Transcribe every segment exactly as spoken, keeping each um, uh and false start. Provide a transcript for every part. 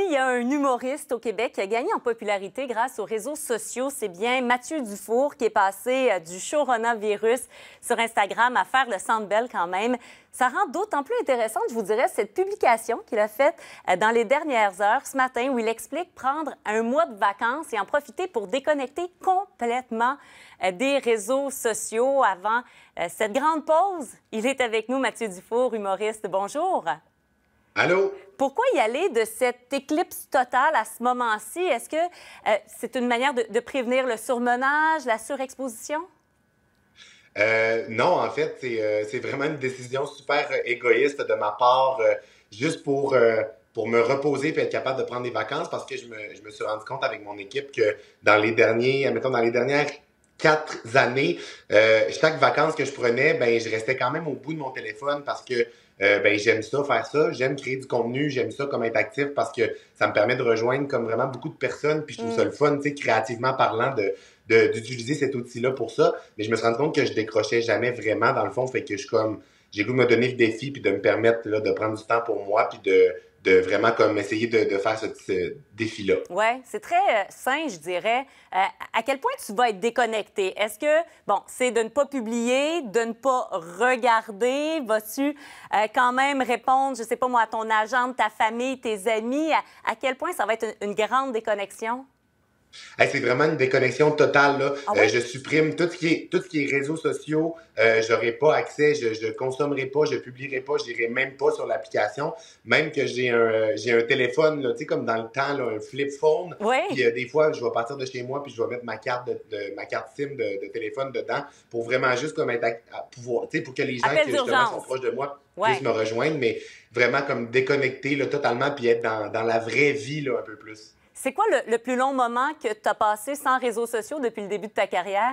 S'il y a un humoriste au Québec qui a gagné en popularité grâce aux réseaux sociaux, c'est bien Mathieu Dufour qui est passé euh, du coronavirus sur Instagram à faire le Centre Bell quand même. Ça rend d'autant plus intéressante, je vous dirais, cette publication qu'il a faite euh, dans les dernières heures ce matin où il explique prendre un mois de vacances et en profiter pour déconnecter complètement euh, des réseaux sociaux avant euh, cette grande pause. Il est avec nous, Mathieu Dufour, humoriste. Bonjour. Allô? Pourquoi y aller de cette éclipse totale à ce moment-ci? Est-ce que euh, c'est une manière de, de prévenir le surmenage, la surexposition? Euh, non, en fait, c'est euh, c'est vraiment une décision super euh, égoïste de ma part, euh, juste pour, euh, pour me reposer et être capable de prendre des vacances parce que je me, je me suis rendu compte avec mon équipe que dans les derniers, admettons, dans les dernières quatre années, euh, chaque vacances que je prenais, ben, je restais quand même au bout de mon téléphone parce que euh, ben, j'aime ça, faire ça, j'aime créer du contenu, j'aime ça comme être actif parce que ça me permet de rejoindre comme vraiment beaucoup de personnes puis je trouve Mm. ça le fun, tu sais, créativement parlant de de- d'utiliser cet outil-là pour ça. Mais je me suis rendu compte que je décrochais jamais vraiment dans le fond. Fait que je suis comme, j'ai goût de me donner le défi puis de me permettre là, de prendre du temps pour moi puis de, de vraiment comme essayer de, de faire ce, ce défi-là. Oui, c'est très euh, sain, je dirais. Euh, à quel point tu vas être déconnecté? Est-ce que, bon, c'est de ne pas publier, de ne pas regarder? Vas-tu euh, quand même répondre, je sais pas moi, à ton agent, ta famille, tes amis? À, à quel point ça va être une, une grande déconnexion? Hey, c'est vraiment une déconnexion totale, là. Ah Euh, oui? je supprime tout ce qui est, tout ce qui est réseaux sociaux. Euh, j'aurai pas accès, je, je consommerai pas, je publierai pas, je n'irai même pas sur l'application. Même que j'ai un, euh, j'ai un téléphone, là, tu sais, comme dans le temps, là, un flip phone. Oui. Puis euh, des fois, je vais partir de chez moi puis je vais mettre ma carte de, de- ma carte SIM de, de téléphone dedans pour vraiment juste comme être à, à pouvoir, tu sais, pour que les gens Appel qui justement sont d'urgence. proches de moi Ouais. puissent me rejoindre, mais vraiment comme déconnecter là, totalement puis être dans, dans la vraie vie là, un peu plus. C'est quoi le, le plus long moment que tu as passé sans réseaux sociaux depuis le début de ta carrière?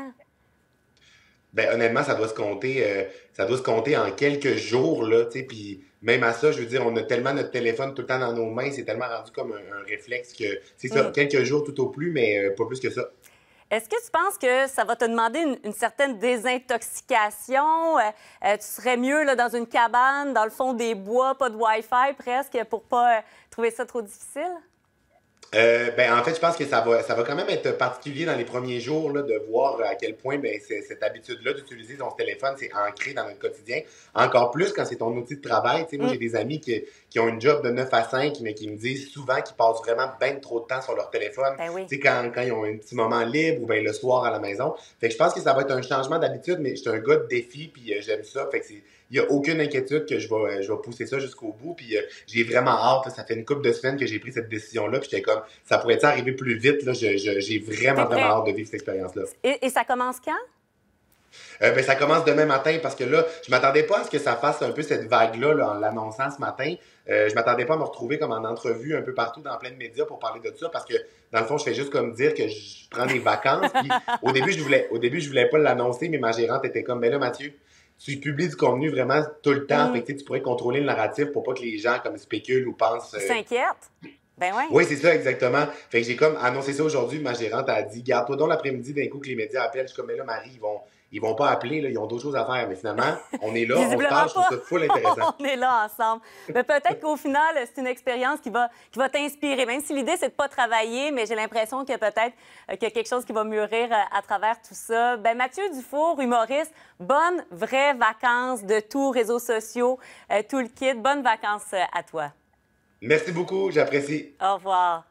Ben honnêtement, ça doit se compter, euh, ça doit se compter en quelques jours là, tu sais. Puis même à ça, je veux dire, on a tellement notre téléphone tout le temps dans nos mains, c'est tellement rendu comme un, un réflexe que c'est ça, Mm. quelques jours tout au plus, mais euh, pas plus que ça. Est-ce que tu penses que ça va te demander une, une certaine désintoxication? Euh, euh, tu serais mieux là, dans une cabane, dans le fond des bois, pas de Wi-Fi presque, pour pas euh, trouver ça trop difficile? Euh, ben en fait, je pense que ça va, ça va quand même être particulier dans les premiers jours là, de voir à quel point ben, c'est- cette habitude-là d'utiliser son téléphone, c'est ancré dans notre quotidien. Encore plus quand c'est ton outil de travail. Tu sais, moi, Mm. j'ai des amis qui, qui ont une job de neuf à cinq, mais qui me disent souvent qu'ils passent vraiment bien trop de temps sur leur téléphone. Ben oui. Tu sais, quand, quand ils ont un petit moment libre ou ben le soir à la maison. Fait que je pense que ça va être un changement d'habitude, mais je suis un gars de défi, puis euh, j'aime ça. Fait que c'est, il y a aucune inquiétude que je vais, euh, je vais pousser ça jusqu'au bout. Puis euh, j'ai vraiment hâte. Là. Ça fait une couple de semaines que j'ai pris cette décision-là. Puis j'étais comme, ça pourrait arriver plus vite. Là. Je, je- j'ai vraiment, T'es prêt? vraiment hâte de vivre cette expérience-là. Et, et ça commence quand? Euh, ben, ça commence demain matin parce que là, je m'attendais pas à ce que ça fasse un peu cette vague-là là, en l'annonçant ce matin. Euh, je m'attendais pas à me retrouver comme en entrevue un peu partout dans plein de médias pour parler de ça parce que dans le fond, je fais juste comme dire que je prends des vacances. Puis au début, je voulais, au début, je voulais pas l'annoncer, mais ma gérante était comme, ben là, Mathieu, tu publies du contenu vraiment tout le temps. Mm. Fait que, tu sais, tu pourrais contrôler le narratif pour pas que les gens comme spéculent ou pensent. Tu euh, s'inquiètes? Ben oui. Oui, c'est ça, exactement. Fait que j'ai comme annoncé ça aujourd'hui. Ma gérante a dit, garde-toi donc l'après-midi d'un coup que les médias appellent. Je suis comme, mais là, Marie, ils vont, ils vont pas appeler, là, ils ont d'autres choses à faire. Mais finalement, on est là, on se Visiblement parle, je trouve pas. ça full intéressant. On est là ensemble. Mais peut-être qu'au final, c'est une expérience qui va, qui va t'inspirer. Même si l'idée, c'est de pas travailler, mais j'ai l'impression que peut-être euh, qu'il y a quelque chose qui va mûrir euh, à travers tout ça. Ben Mathieu Dufour, humoriste, bonnes vraies vacances de tous réseaux sociaux, euh, tout le kit. Bonnes vacances euh, à toi. Merci beaucoup, j'apprécie. Au revoir.